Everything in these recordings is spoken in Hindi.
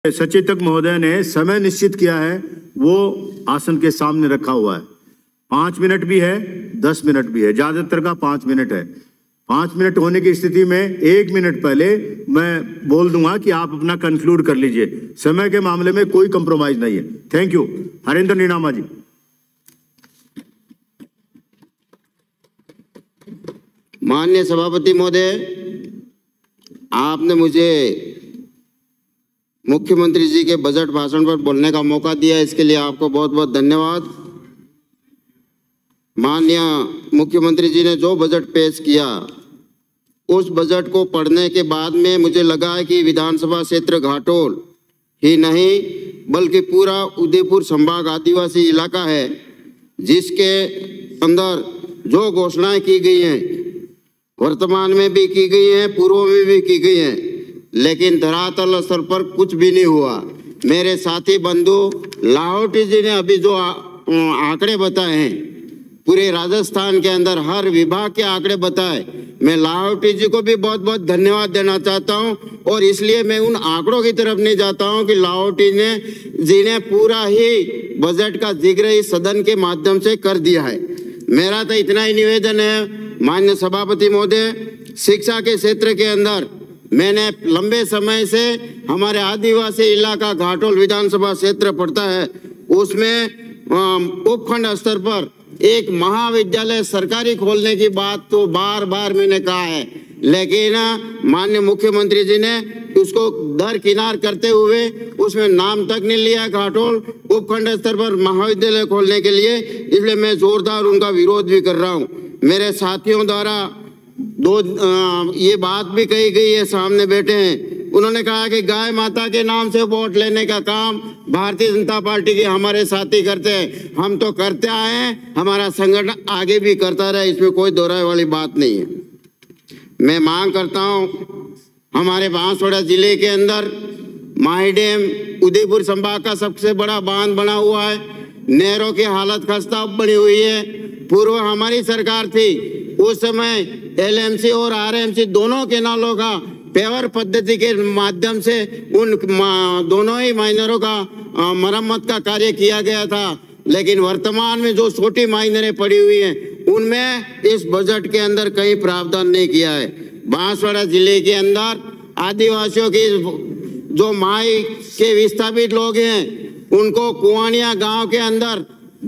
सचेतक महोदय ने समय निश्चित किया है, वो आसन के सामने रखा हुआ है। 5 मिनट भी है, 10 मिनट भी है, ज्यादातर का 5 मिनट है। 5 मिनट होने की स्थिति में 1 मिनट पहले मैं बोल दूंगा कि आप अपना कंक्लूड कर लीजिए। समय के मामले में कोई कंप्रोमाइज नहीं है। Thank you. हरेंद्र नीनामा जी। माननीय सभापति महोदय, आपने मुझे मुख्यमंत्री जी के बजट भाषण पर बोलने का मौका दिया, इसके लिए आपको बहुत बहुत धन्यवाद। माननीय मुख्यमंत्री जी ने जो बजट पेश किया, उस बजट को पढ़ने के बाद में मुझे लगा है कि विधानसभा क्षेत्र घाटोल ही नहीं बल्कि पूरा उदयपुर संभाग आदिवासी इलाका है, जिसके अंदर जो घोषणाएं की गई हैं वर्तमान में भी की गई हैं, पूर्व में भी की गई हैं, लेकिन धरातल स्तर पर कुछ भी नहीं हुआ। मेरे साथी बंधु लाहौटी जी ने अभी जो आंकड़े बताए हैं, पूरे राजस्थान के अंदर हर विभाग के आंकड़े बताए, मैं लाहौटी जी को भी बहुत बहुत धन्यवाद देना चाहता हूं। और इसलिए मैं उन आंकड़ों की तरफ नहीं जाता हूं कि लाहौटी जी ने पूरा ही बजट का जिक्र इस सदन के माध्यम से कर दिया है। मेरा तो इतना ही निवेदन है माननीय सभापति महोदय, शिक्षा के क्षेत्र के अंदर मैंने लंबे समय से हमारे आदिवासी इलाका घाटोल विधानसभा क्षेत्र पड़ता है, उसमें उपखंड स्तर पर एक महाविद्यालय सरकारी खोलने की बात तो बार बार मैंने कहा है, लेकिन माननीय मुख्यमंत्री जी ने उसको दरकिनार करते हुए उसमें नाम तक नहीं लिया घाटोल उपखंड स्तर पर महाविद्यालय खोलने के लिए। इसलिए मैं जोरदार उनका विरोध भी कर रहा हूँ। मेरे साथियों द्वारा ये बात भी कही गई है, सामने बैठे हैं, उन्होंने कहा कि गाय माता के नाम से वोट लेने का काम भारतीय जनता पार्टी के हमारे साथी करते हैं। हम तो करते आए हैं, हमारा संगठन आगे भी करता रहे, इसमें कोई दोहराए वाली बात नहीं है। मैं मांग करता हूं, हमारे बांसवाड़ा जिले के अंदर माही डैम उदयपुर संभाग का सबसे बड़ा बांध बना हुआ है, नहरों की हालत खस्ता बनी हुई है। पूर्व हमारी सरकार थी, उस समय एलएमसी और आरएमसी दोनों केनालों का पेवर पद्धति के माध्यम से उन दोनों ही माइनरों का मरम्मत का कार्य किया गया था, लेकिन वर्तमान में जो छोटी माइनरें पड़ी हुई हैं उनमें इस बजट के अंदर कहीं प्रावधान नहीं किया है। बांसवाड़ा जिले के अंदर आदिवासियों की जो माई के विस्थापित लोग हैं, उनको कुआनिया गांव के अंदर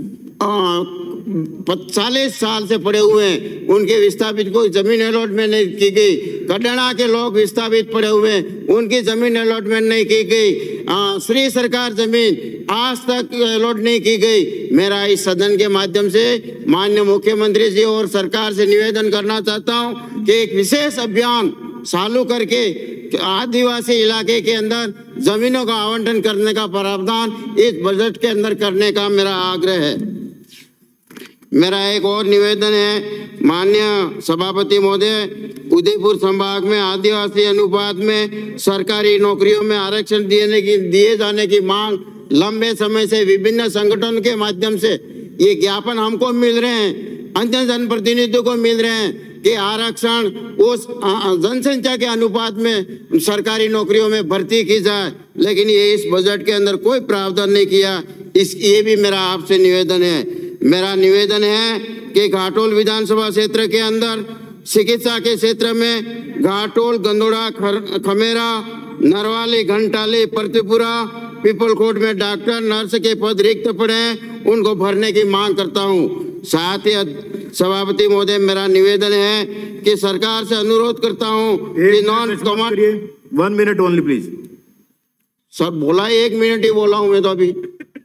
40 साल से पड़े हुए हैं, उनके विस्थापित को जमीन अलॉटमेंट नहीं की गई। कड्डणा के लोग विस्थापित पड़े हुए हैं, उनकी जमीन अलॉटमेंट नहीं की गई। श्री सरकार जमीन आज तक अलॉट नहीं की गई। मेरा इस सदन के माध्यम से माननीय मुख्यमंत्री जी और सरकार से निवेदन करना चाहता हूं कि एक विशेष अभियान चालू करके आदिवासी इलाके के अंदर जमीनों का आवंटन करने का प्रावधान इस बजट के अंदर करने का मेरा आग्रह है। मेरा एक और निवेदन है माननीय सभापति महोदय, उदयपुर संभाग में आदिवासी अनुपात में सरकारी नौकरियों में आरक्षण दिए जाने की मांग लंबे समय से विभिन्न संगठनों के माध्यम से ये ज्ञापन हमको मिल रहे हैं, अन्य जनप्रतिनिधियों को मिल रहे हैं कि आरक्षण उस जनसंख्या के अनुपात में सरकारी नौकरियों में भर्ती की जाए, लेकिन ये इस बजट के अंदर कोई प्रावधान नहीं किया। ये भी मेरा आपसे निवेदन है। मेरा निवेदन है कि घाटोल विधानसभा क्षेत्र के अंदर चिकित्सा के क्षेत्र में घाटोल, गंदोड़ा, खमेरा, नरवाली, घंटाली, परतीपुरा, पीपलकोट में डॉक्टर नर्स के पद रिक्त पड़े हैं, उनको भरने की मांग करता हूं। साथ ही सभापति महोदय, मेरा निवेदन है कि सरकार से अनुरोध करता हूं कि non command 1 minute only please. Sir बोला 1 मिनट ही बोला हूं मैं तो अभी।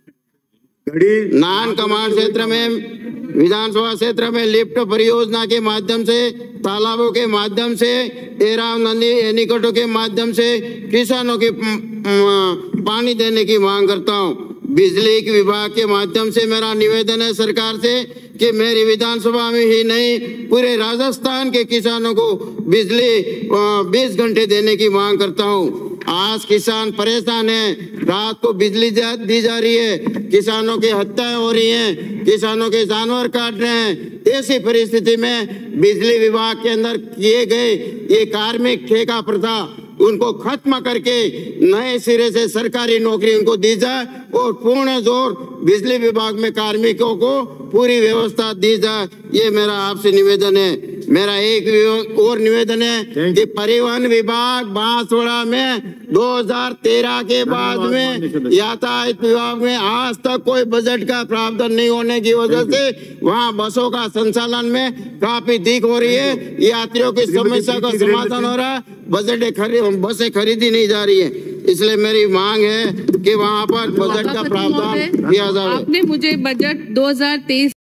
नॉन कमांड क्षेत्र में विधानसभा क्षेत्र में लिफ्ट परियोजना के माध्यम से, तालाबों के माध्यम से, एराव नदी एनीकटों के माध्यम से किसानों के पानी देने की मांग करता हूं। बिजली के विभाग के माध्यम से मेरा निवेदन है सरकार से कि मेरी विधानसभा में ही नहीं पूरे राजस्थान के किसानों को बिजली 20 घंटे देने की मांग करता हूं। आज किसान परेशान है, रात को बिजली दी जा रही है, किसानों की हत्याएं हो रही हैं, किसानों के जानवर काट रहे हैं। ऐसी परिस्थिति में बिजली विभाग के अंदर किए गए ये कार्मिक ठेका प्रथा उनको खत्म करके नए सिरे से सरकारी नौकरी उनको दी जाए और पूर्ण जोर बिजली विभाग में कार्मिकों को पूरी व्यवस्था दी जाए। ये मेरा आपसे निवेदन है। मेरा एक और निवेदन है कि परिवहन विभाग बांसवाड़ा में 2013 के बाद में यातायात विभाग में आज तक कोई बजट का प्रावधान नहीं होने की वजह से वहां बसों का संचालन में काफी दिक्कत हो रही है। यात्रियों की समस्या का समाधान हो रहा है, बसें खरीदी नहीं जा रही है। इसलिए मेरी मांग है कि वहां पर बजट का प्रावधान किया जाए। आपने मुझे बजट 2023